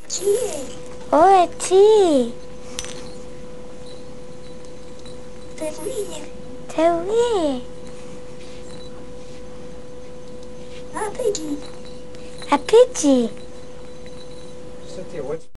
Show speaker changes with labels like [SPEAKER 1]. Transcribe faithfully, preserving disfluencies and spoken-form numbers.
[SPEAKER 1] Tia.
[SPEAKER 2] Oi, Ti.
[SPEAKER 1] Terminha.
[SPEAKER 2] Tui.
[SPEAKER 1] Ah, pedi.
[SPEAKER 2] A pedi.
[SPEAKER 3] Cynthia, what's